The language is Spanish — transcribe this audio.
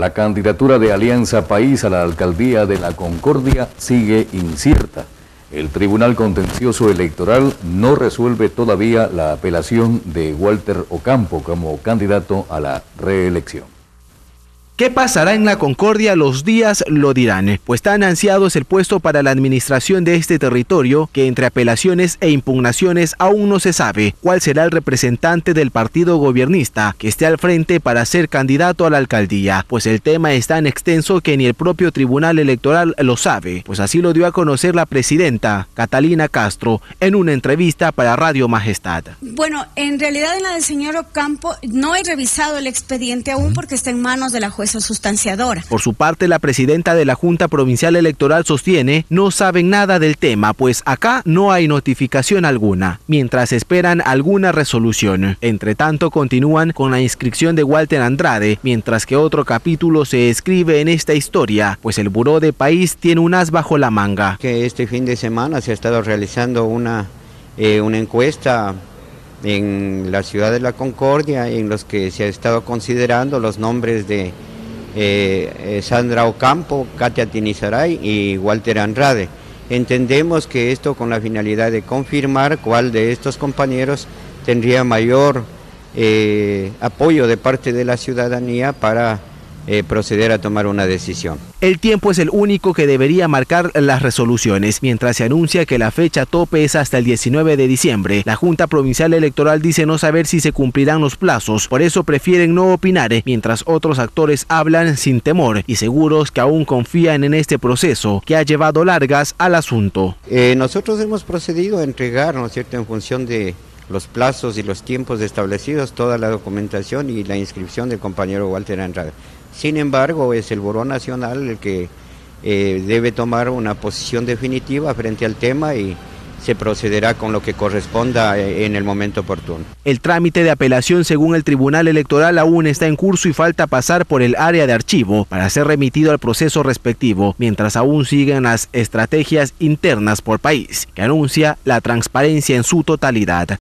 La candidatura de Alianza País a la alcaldía de La Concordia sigue incierta. El Tribunal Contencioso Electoral no resuelve todavía la apelación de Walter Ocampo como candidato a la reelección. ¿Qué pasará en La Concordia? Los días lo dirán, pues tan ansiado es el puesto para la administración de este territorio que entre apelaciones e impugnaciones aún no se sabe cuál será el representante del partido gobernista que esté al frente para ser candidato a la alcaldía, pues el tema es tan extenso que ni el propio Tribunal Electoral lo sabe, pues así lo dio a conocer la presidenta Catalina Castro en una entrevista para Radio Majestad. Bueno, en realidad en la del señor Ocampo no he revisado el expediente aún porque está en manos de la jueza sustanciadora. Por su parte, la presidenta de la Junta Provincial Electoral sostiene no saben nada del tema, pues acá no hay notificación alguna, mientras esperan alguna resolución. Entre tanto, continúan con la inscripción de Walter Andrade, mientras que otro capítulo se escribe en esta historia, pues el Buró de País tiene un as bajo la manga. Que este fin de semana se ha estado realizando una encuesta en la ciudad de La Concordia, en los que se ha estado considerando los nombres de Sandra Ocampo, Katia Tinizaray y Walter Andrade. Entendemos que esto con la finalidad de confirmar cuál de estos compañeros tendría mayor apoyo de parte de la ciudadanía para proceder a tomar una decisión. El tiempo es el único que debería marcar las resoluciones, mientras se anuncia que la fecha tope es hasta el 19 de diciembre. La Junta Provincial Electoral dice no saber si se cumplirán los plazos, por eso prefieren no opinar, mientras otros actores hablan sin temor y seguros que aún confían en este proceso que ha llevado largas al asunto. Nosotros hemos procedido a entregar, ¿no es cierto?, en función de los plazos y los tiempos establecidos, toda la documentación y la inscripción del compañero Walter Andrade. Sin embargo, es el Buró Nacional el que debe tomar una posición definitiva frente al tema y se procederá con lo que corresponda en el momento oportuno. El trámite de apelación según el Tribunal Electoral aún está en curso y falta pasar por el área de archivo para ser remitido al proceso respectivo, mientras aún siguen las estrategias internas por país, que anuncia la transparencia en su totalidad.